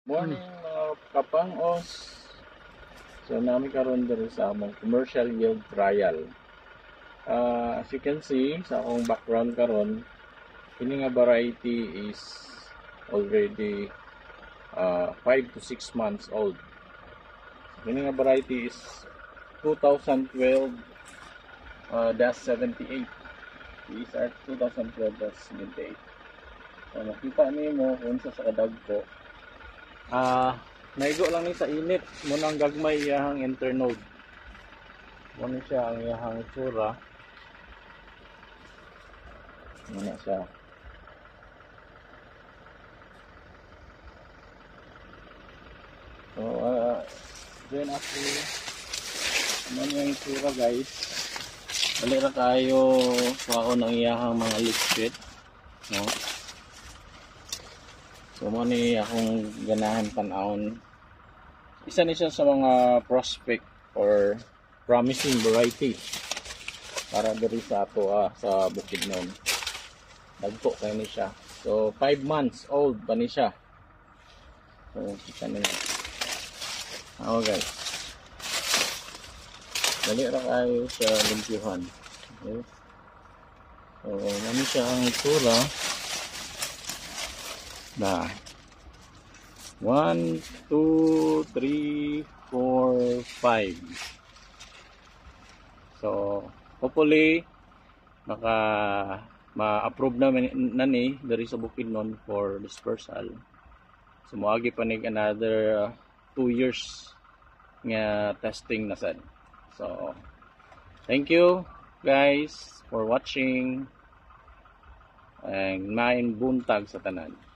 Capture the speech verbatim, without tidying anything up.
Morning mga kapangos. So nami karon diri sa among commercial yield trial. Uh, as you can see sa akong background karon, kini nga variety is already uh, five to six months old. So, kini nga variety is twenty twelve uh, dash seventy-eight. These are twenty twelve dash seventy-eight. So makita nimo kung sa sa kadagko. Ah, uh, naigo lang ni sa init. Muna ang gagmay iyahang internode. Muna siya ang iyahang itsura. Muna siya. So, uh, then after, ano yung itsura guys. Balira kayo kwaon ang iyahang mga liquid. No? So mo ni akong ganahan panahon. Isa ni siya sa mga prospect or promising variety para diri sa ato ah, sa Bukidnon. Dagko kay ni siya. So five months old pa ni siya. So kita niyo. Ako guys. Dali ra kayo sa limpyuhan. Okay. So nami siya ang itsura. Nah, one, two, three, four, five. So, hopefully, maka ma-approve na nani dari sa Bukidnon for dispersal. So, moagi pa nig another uh, two years nga testing na sad. So, thank you guys for watching. And main buntag sa tanan.